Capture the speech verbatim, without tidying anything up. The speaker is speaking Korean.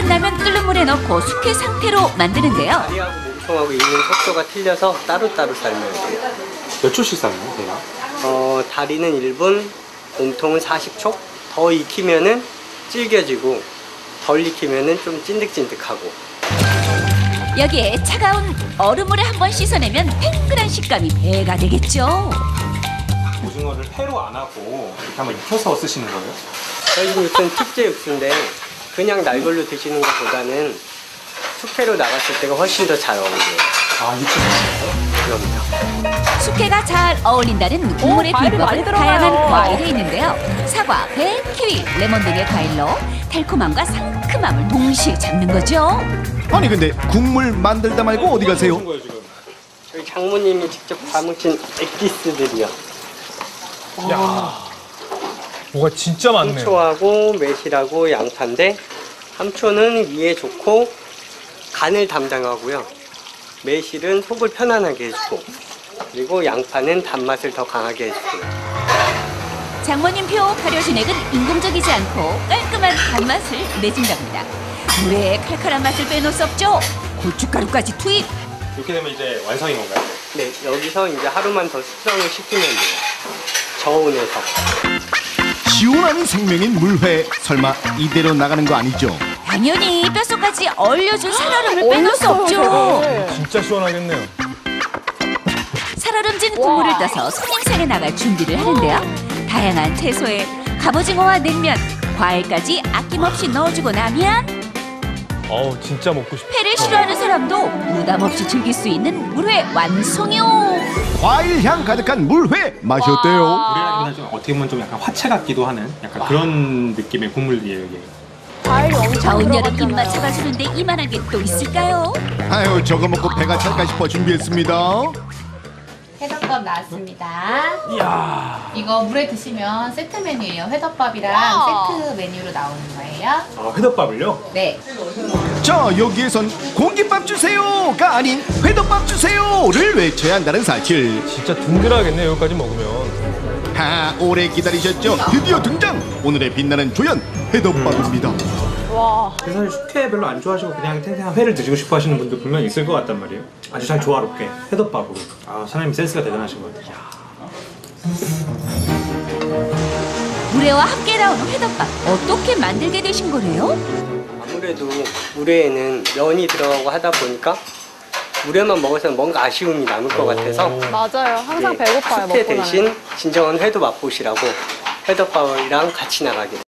끝나면 끓는 물에 넣고 숙회 상태로 만드는데요. 다리하고 몸통하고 익는 속도가 틀려서 따로따로 삶아야 돼요. 몇 초씩 삶나요, 대략? 어, 다리는 일 분, 몸통은 사십 초. 더 익히면은 질겨지고 덜 익히면은 좀 찐득찐득하고. 여기에 차가운 얼음물에 한번 씻어내면 탱글한 식감이 배가 되겠죠. 오징어를 회로 안 하고 이렇게 한번 익혀서 쓰시는 거예요? 저희 집 육수는 특제 육수인데 그냥 날걸로 드시는 것보다는 숙회로 나갔을 때가 훨씬 더 잘 어울려요. 아, 익혀서. 그럼요. 숙회가 잘 어울린다는 국물의 과일이 많이 비법은 들어가요. 다양한 과일이 있는데요. 사과, 배, 키위, 레몬 등의 과일로 달콤함과 상큼함을 동시에 잡는 거죠. 아니 근데 국물 만들다 말고 어디 가세요? 거예요, 지금? 저희 장모님이 직접 담으신 액기스들이요. 야, 뭐가 진짜 많네요. 함초하고 매실하고 양파인데 함초는 위에 좋고 간을 담당하고요. 매실은 속을 편안하게 해주고 그리고 양파는 단맛을 더 강하게 해주고요. 장모님표 발효진액은 인공적이지 않고 깔끔한 단맛을 내준답니다. 물에 칼칼한 맛을 빼놓을 수 없죠. 고춧가루까지 투입. 이렇게 되면 이제 완성인 건가요? 네, 여기서 이제 하루만 더 숙성을 시키면 돼요. 저온에서. 시원함이 생명인 물회, 설마 이대로 나가는 거 아니죠? 당연히 뼛속까지 얼려준 살얼음을 빼놓을 수 없죠. 진짜 시원하겠네요. 살얼음진 국물을 떠서 손님상에 나갈 준비를 하는데요. 다양한 채소에 갑오징어와 냉면, 과일까지 아낌없이 넣어주고 나면 어우, 진짜 먹고 싶다. 회를 싫어하는 사람도 부담 없이 즐길 수 있는 물회 완성이요. 과일 향 가득한 물회 맛이 어때요? 우리나라 좀 어떻게 보면 좀 약간 화채 같기도 하는 약간 그런 느낌의 국물이에요, 이게. 과일이 엄청 더운 여름 들어갔잖아요. 입맛 잡아주는데 이만한 게 또 있을까요? 아유 저거 먹고 배가 찰까 싶어 준비했습니다. 회덮밥 나왔습니다. 이야. 이거 물에 드시면 세트 메뉴예요. 회덮밥이랑 세트 메뉴로 나오는 거예요. 아, 회덮밥을요? 네. 자 여기에선 공깃밥 주세요가 아닌 회덮밥 주세요를 외쳐야 한다는 사실. 진짜 든든하겠네요, 여기까지 먹으면. 하 오래 기다리셨죠? 드디어 등장! 오늘의 빛나는 조연 회덮밥입니다. 와. 그래서 사실 숙회 별로 안 좋아하시고 그냥 탱탱한 회를 드시고 싶어 하시는 분들 분명 있을 것 같단 말이에요. 아주 잘 조화롭게 회덮밥으로. 아, 사장님 센스가 대단하신 것 같아요. 물회와 함께 나오는 회덮밥 어떻게 만들게 되신 거래요? 아무래도 물회에는 면이 들어가고 하다 보니까 물회만 먹어서는 뭔가 아쉬움이 남을 것 같아서 맞아요. 항상 예, 배고파요. 숙회 먹고 나면. 대신 진정한 회도 맛보시라고 회덮밥이랑 같이 나가게